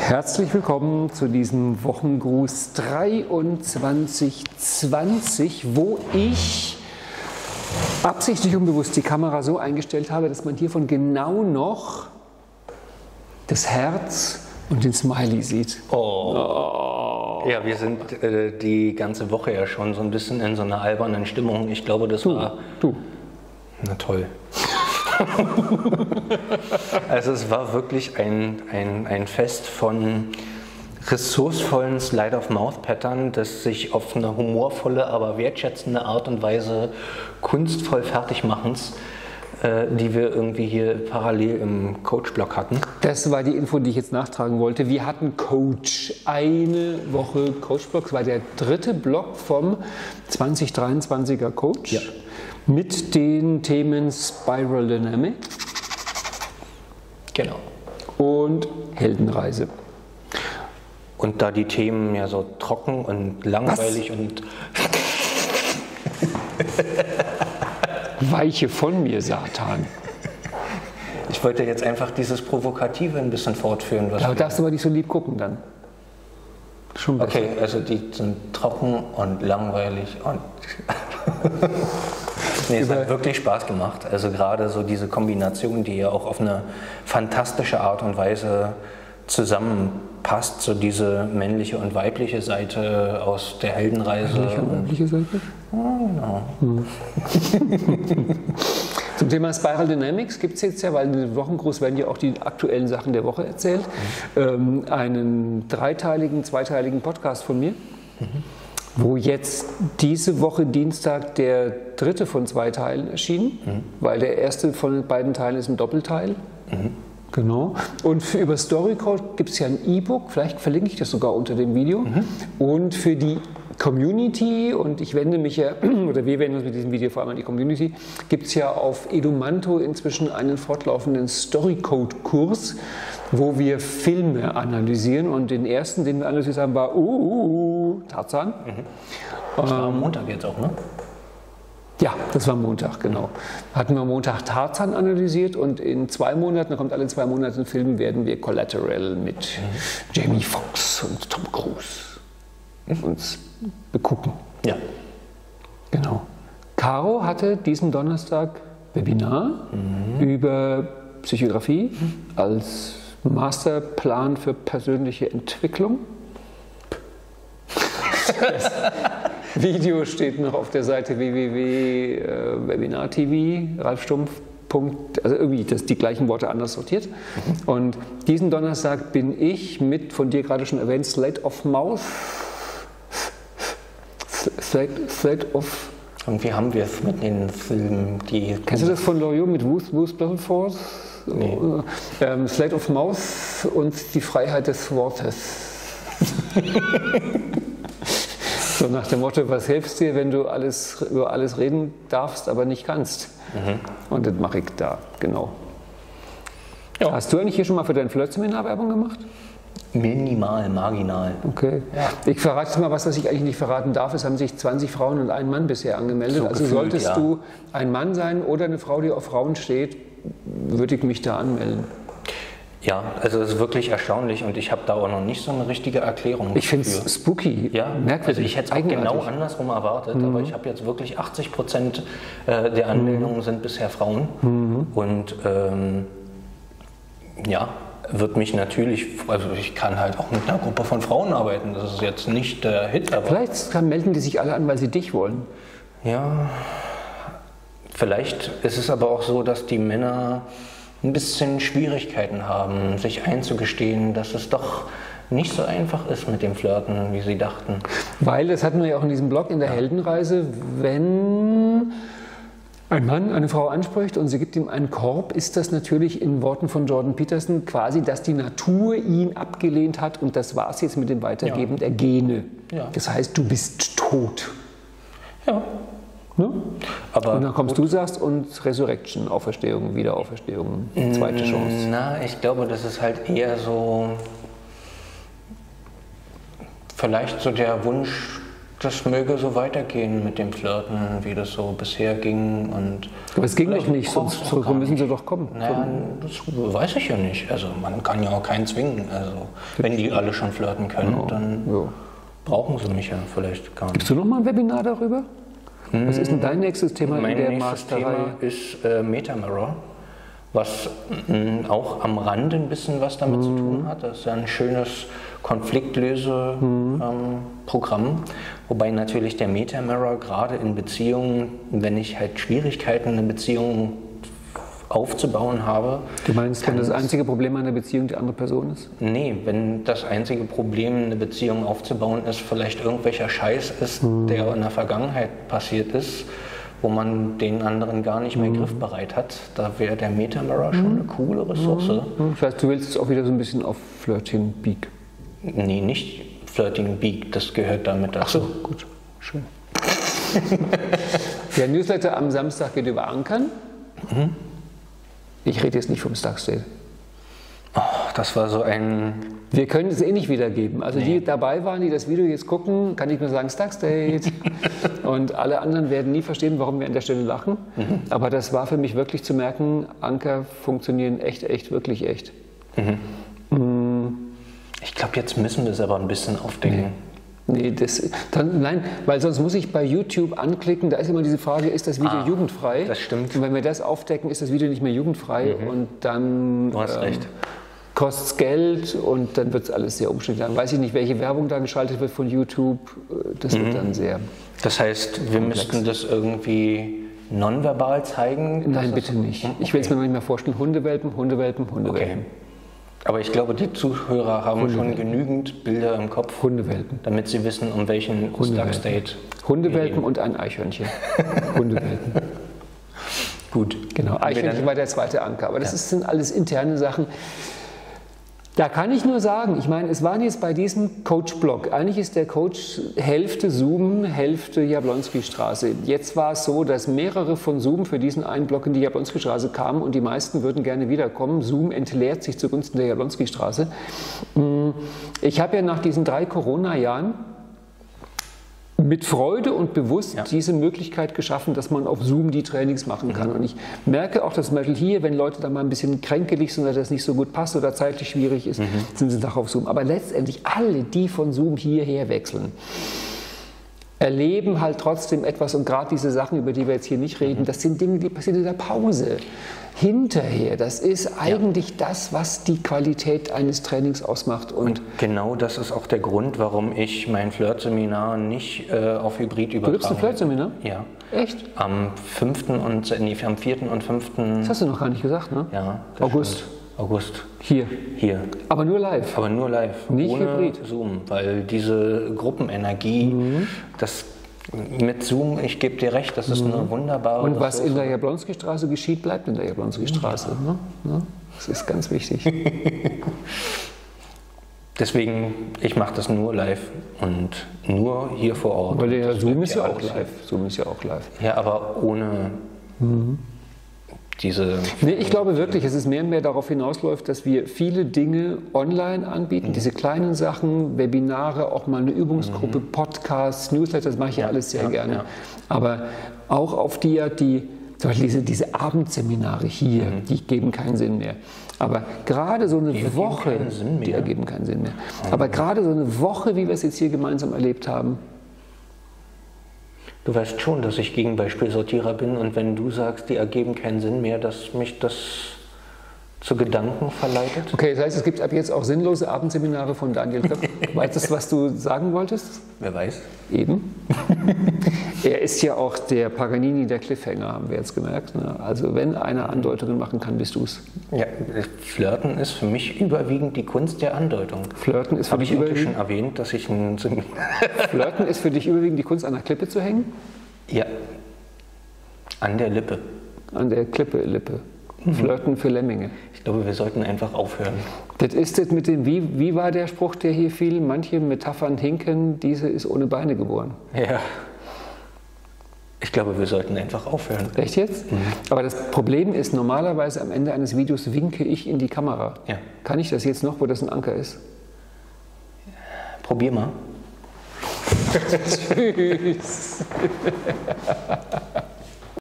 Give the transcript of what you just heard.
Herzlich willkommen zu diesem Wochengruß 2320, wo ich absichtlich unbewusst die Kamera so eingestellt habe, dass man hiervon genau noch das Herz und den Smiley sieht. Oh. Ja, wir sind die ganze Woche ja schon so ein bisschen in so einer albernen Stimmung. Ich glaube, das war... Na toll. Also es war wirklich ein Fest von ressourcevollen Slide-of-Mouth-Pattern, das sich auf eine humorvolle, aber wertschätzende Art und Weise kunstvoll Fertigmachens, die wir irgendwie hier parallel im Coach-Blog hatten. Das war die Info, die ich jetzt nachtragen wollte. Wir hatten Coach, eine Woche Coach-Blog. Das war der dritte Blog vom 2023er Coach. Ja. Mit den Themen Spiral Dynamic. Genau. Und Heldenreise. Und da die Themen ja so trocken und langweilig und... Weiche von mir, Satan. Ich wollte jetzt einfach dieses Provokative ein bisschen fortführen. Was darfst du aber nicht so lieb gucken dann. Schon besser. Okay, also die sind trocken und langweilig und... Nee, es hat wirklich Spaß gemacht. Also gerade so diese Kombination, die ja auch auf eine fantastische Art und Weise zusammenpasst, so diese männliche und weibliche Seite aus der Heldenreise. Männliche und weibliche Seite? Oh, no. Zum Thema Spiral Dynamics gibt es jetzt ja, weil in den Wochengruß werden ja auch die aktuellen Sachen der Woche erzählt, einen zweiteiligen Podcast von mir. Wo jetzt diese Woche Dienstag der dritte von 2 Teilen erschienen, weil der erste von den beiden Teilen ist ein Doppelteil. Genau. Und über Storycode gibt es ja ein E-Book, vielleicht verlinke ich das sogar unter dem Video. Und für die Community, und ich wende mich ja, oder wir wenden uns mit diesem Video vor allem an die Community, gibt es ja auf Edumanto inzwischen einen fortlaufenden Storycode-Kurs, wo wir Filme analysieren. Und den ersten, den wir analysiert haben, war Tarzan. Das war am Montag jetzt auch, ne? Ja, das war Montag, genau. Hatten wir am Montag Tarzan analysiert und in 2 Monaten, da kommt alle 2 Monate ein Film, werden wir Collateral mit Jamie Foxx und Tom Cruise uns begucken. Ja. Genau. Caro hatte diesen Donnerstag Webinar über Psychografie als Masterplan für persönliche Entwicklung. Das Video steht noch auf der Seite www.webinar.tv, Ralf Stumpf. Also irgendwie die gleichen Worte anders sortiert. Und diesen Donnerstag bin ich mit, von dir gerade schon erwähnt, Slide of Mouth. Und wie haben wir es mit den Filmen, die... Kennst du das von Loriot mit Ruth Belfort? Nee. Slide of Mouth und die Freiheit des Wortes. So nach dem Motto, was hilft dir, wenn du über alles reden darfst, aber nicht kannst? Und das mache ich da, genau. Ja. Hast du eigentlich hier schon mal für dein Flirt-Seminar Werbung gemacht? Minimal, marginal. Okay. Ja. Ich verrate jetzt mal was ich eigentlich nicht verraten darf. Es haben sich 20 Frauen und ein Mann bisher angemeldet. So also gefühlt, solltest du ein Mann sein oder eine Frau, die auf Frauen steht, würde ich mich da anmelden. Ja, also es ist wirklich erstaunlich und ich habe da auch noch nicht so eine richtige Erklärung. Ich finde es spooky, ja, merkwürdig. Also ich hätte es genau andersrum erwartet, aber ich habe jetzt wirklich 80% der Anmeldungen sind bisher Frauen und ja, wird mich natürlich, also ich kann halt auch mit einer Gruppe von Frauen arbeiten, das ist jetzt nicht der Hit. Aber vielleicht melden die sich alle an, weil sie dich wollen. Ja, vielleicht ist es aber auch so, dass die Männer ein bisschen Schwierigkeiten haben, sich einzugestehen, dass es doch nicht so einfach ist mit dem Flirten, wie sie dachten. Weil, das hatten wir ja auch in diesem Blog in der Heldenreise, wenn ein Mann eine Frau anspricht und sie gibt ihm einen Korb, ist das natürlich in Worten von Jordan Peterson quasi, dass die Natur ihn abgelehnt hat und das war es jetzt mit dem Weitergeben der Gene. Ja. Das heißt, du bist tot. Ja. Ne? Aber und dann kommst du, sagst, und Resurrection, Auferstehung, Wiederauferstehung, zweite Chance. Na, ich glaube, das ist halt eher so, vielleicht so der Wunsch, das möge so weitergehen mit dem Flirten, wie das so bisher ging. Und aber es ging doch nicht, sonst müssen sie doch kommen. Naja, das weiß ich ja nicht. Also man kann ja auch keinen zwingen. Also wenn die alle schon flirten können, dann brauchen sie mich ja vielleicht gar nicht. Gibst du noch mal ein Webinar darüber? Was ist denn dein nächstes Thema in der Masterreihe? Mein nächstes Thema ist Metamirror, was auch am Rande ein bisschen was damit zu tun hat. Das ist ja ein schönes Konfliktlöse-Programm, wobei natürlich der Metamirror gerade in Beziehungen, wenn ich halt Schwierigkeiten in Beziehungen aufzubauen habe. Du meinst, wenn das einzige Problem einer Beziehung die andere Person ist? Nee, wenn das einzige Problem, eine Beziehung aufzubauen ist, vielleicht irgendwelcher Scheiß ist, der in der Vergangenheit passiert ist, wo man den anderen gar nicht mehr griffbereit hat, da wäre der Metamirror schon eine coole Ressource. Das heißt, du willst es auch wieder so ein bisschen auf Flirting Beak? Nee, nicht Flirting Beak, das gehört damit dazu. Ach so, gut, schön. Der Newsletter am Samstag geht über Ankern. Ich rede jetzt nicht vom Stuxdate. Oh, das war so ein... Wir können es eh nicht wiedergeben. Also die dabei waren, die das Video jetzt gucken, kann ich nur sagen Stuxdate. Und alle anderen werden nie verstehen, warum wir an der Stelle lachen. Aber das war für mich wirklich zu merken, Anker funktionieren echt, wirklich echt. Ich glaube, jetzt müssen wir es aber ein bisschen aufdecken. Nee, nein, weil sonst muss ich bei YouTube anklicken, da ist immer diese Frage, ist das Video jugendfrei? Das stimmt. Und wenn wir das aufdecken, ist das Video nicht mehr jugendfrei und dann Du hast recht. kostet es Geld und dann wird es alles sehr umständlich. Dann weiß ich nicht, welche Werbung da geschaltet wird von YouTube, das wird dann sehr... Das heißt, wir müssten das irgendwie nonverbal zeigen? Nein, bitte nicht. Ich will es mir noch nicht mehr vorstellen. Hundewelpen. Okay. Aber ich glaube, die Zuhörer haben schon genügend Bilder im Kopf, Hundewelpen. damit sie wissen, um welchen Stuxdate. Hundewelpen und ein Eichhörnchen. Hundewelpen. Gut. Genau, Eichhörnchen war der zweite Anker. Aber das sind alles interne Sachen. Da kann ich nur sagen, ich meine, es waren jetzt bei diesem Coach-Blog, eigentlich ist der Coach Hälfte Zoom, Hälfte Jablonski-Straße. Jetzt war es so, dass mehrere von Zoom für diesen einen Blog in die Jablonski-Straße kamen und die meisten würden gerne wiederkommen. Zoom entleert sich zugunsten der Jablonski-Straße. Ich habe ja nach diesen 3 Corona-Jahren mit Freude und bewusst diese Möglichkeit geschaffen, dass man auf Zoom die Trainings machen kann. Und ich merke auch, dass zum Beispiel hier, wenn Leute da mal ein bisschen kränkelig sind oder das nicht so gut passt oder zeitlich schwierig ist, sind sie nachher auf Zoom. Aber letztendlich alle, die von Zoom hierher wechseln, erleben halt trotzdem etwas. Und gerade diese Sachen, über die wir jetzt hier nicht reden, das sind Dinge, die passieren in der Pause. Hinterher, das ist eigentlich das, was die Qualität eines Trainings ausmacht. Und genau das ist auch der Grund, warum ich mein Flirt-Seminar nicht auf Hybrid übertrage. Du gibst ein Flirt-Seminar? Ja. Echt? Am 4. und 5. Das hast du noch gar nicht gesagt, ne? Ja. August. Stimmt. August. Hier. Aber nur live. Aber nur live. Nicht ohne Hybrid. Zoom, weil diese Gruppenenergie, das mit Zoom, ich gebe dir recht, das ist eine wunderbare Und was Ressource. in der Jablonski-Straße geschieht, bleibt in der Jablonski-Straße. Ne? Das ist ganz wichtig. Deswegen, ich mache das nur live und nur hier vor Ort. Weil der Das Zoom bleibt ist ja auch alles hier. live. Zoom ist ja auch live. Ja, aber ohne diese... Nee, ich glaube wirklich, dass es mehr und mehr darauf hinausläuft, dass wir viele Dinge online anbieten. Diese kleinen Sachen, Webinare, auch mal eine Übungsgruppe, Podcasts, Newsletter, das mache ich ja alles sehr gerne. Ja. Aber auch auf die, zum Beispiel diese Abendseminare hier, die geben keinen Sinn mehr. Aber gerade so eine Woche, die ergeben keinen Sinn mehr. Aber gerade so eine Woche, wie wir es jetzt hier gemeinsam erlebt haben. Du weißt schon, dass ich Gegenbeispielsortierer bin und wenn du sagst, die ergeben keinen Sinn mehr, dass mich das zu Gedanken verleitet? Okay, das heißt, es gibt ab jetzt auch sinnlose Abendseminare von Daniel Köpf. Weißt du, was du sagen wolltest? Wer weiß. Eben. Er ist ja auch der Paganini der Cliffhanger, haben wir jetzt gemerkt. Ne? Also wenn einer Andeutungen machen kann, bist du es. Ja, Flirten ist für mich überwiegend die Kunst der Andeutung. Flirten ist für Habe dich ich heute überwiegend, schon erwähnt, dass ich ein... Flirten ist für dich überwiegend die Kunst, an der Klippe zu hängen? Ja, an der Lippe. An der Lippe. Flirten für Lemminge. Ich glaube, wir sollten einfach aufhören. Das ist das mit dem, wie war der Spruch, der hier fiel? Manche Metaphern hinken, diese ist ohne Beine geboren. Ja. Ich glaube, wir sollten einfach aufhören. Echt jetzt? Aber das Problem ist, normalerweise am Ende eines Videos winke ich in die Kamera. Ja. Kann ich das jetzt noch, wo das ein Anker ist? Probier mal. Tschüss.